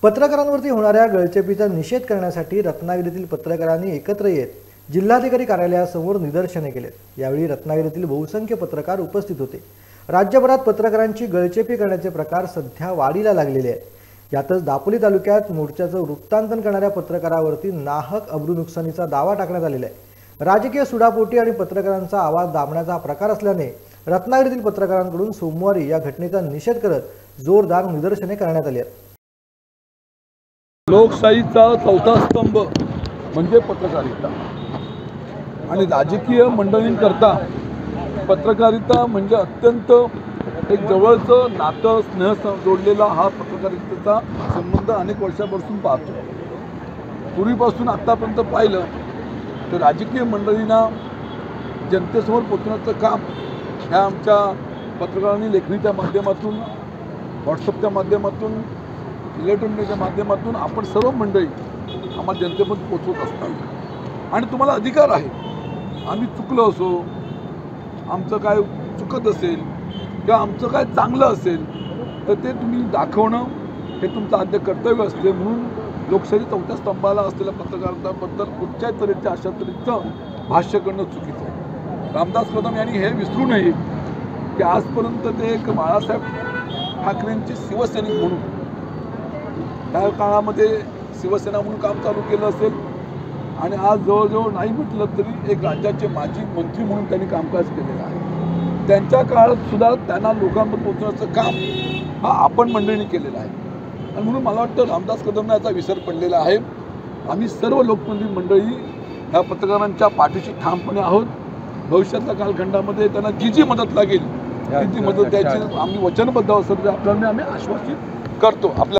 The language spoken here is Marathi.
पत्रकारांवरती होणाऱ्या गळचेपीचा निषेध करण्यासाठी रत्नागिरीतील पत्रकारांनी एकत्र येत जिल्हाधिकारी कार्यालयासमोर निदर्शने केलेत। यावेळी रत्नागिरीतील बहुसंख्य पत्रकार उपस्थित होते। राज्यभरात पत्रकारांची गळचेपी करण्याचे प्रकार सध्या वाढीला लागलेले आहेत। यातच दापोली तालुक्यात मोर्चाचं वृत्तांकन करणाऱ्या पत्रकारावरती नाहक अब्रू नुकसानीचा दावा टाकण्यात आलेला आहे। राजकीय सुडापोटी आणि पत्रकारांचा आवाज दाबण्याचा प्रकार असल्याने रत्नागिरीतील पत्रकारांकडून सोमवारी या घटनेचा निषेध करत जोरदार निदर्शने करण्यात आली आहेत। लोकशाहीचा चौथा स्तंभ म्हणजे पत्रकारिता आणि राजकीय मंडळींकरता पत्रकारिता म्हणजे अत्यंत एक जवळचं नातं स्नेह जोडलेला हा पत्रकारितेचा संबंध अनेक वर्षापासून पाहतो। पूर्वीपासून आतापर्यंत पाहिलं तर राजकीय मंडळींना जनतेसमोर पोहोचण्याचं काम ह्या आमच्या पत्रकारांनी लेखणीच्या माध्यमातून, व्हॉट्सअपच्या माध्यमातून, इलेक्ट्रॉनिकच्या माध्यमातून आपण सर्व मंडळी आम्हाला जनतेपर्यंत पोचवत असतात। आणि तुम्हाला अधिकार आहे, आम्ही चुकलो असो, आमचं काय चुकत असेल किंवा आमचं काय चांगलं असेल तर ते तुम्ही दाखवणं हे तुमचं आद्य कर्तव्य असते। म्हणून लोकशाही चौथ्या स्तंभाला असलेल्या पत्रकारिताबद्दल कुठच्याही तऱ्हेच्या अशा तऱ्हेचं भाष्य करणं चुकीचं आहे। रामदास कदम यांनी हे विसरू नये की आजपर्यंत ते एक बाळासाहेब ठाकरेंचे शिवसैनिक म्हणून त्या काळामध्ये शिवसेना म्हणून काम चालू केलं असेल आणि आज जवळजवळ नाही म्हटलं तरी एक राज्याचे माजी मंत्री म्हणून त्यांनी कामकाज केलेलं आहे। त्यांच्या काळात सुद्धा त्यांना लोकांपर्यंत पोहोचण्याचं काम हा आपण मंडळींनी केलेलं आहे आणि म्हणून मला वाटतं रामदास कदमना याचा विसर पडलेला आहे। आम्ही सर्व लोकप्रिय मंडळी ह्या पत्रकारांच्या पाठीशी ठामपणे आहोत। भविष्यातल्या कालखंडामध्ये त्यांना जी मदत लागेल ती मदत द्यायची आम्ही वचनबद्ध असतो, आपल्याला आम्ही आश्वासित करतो।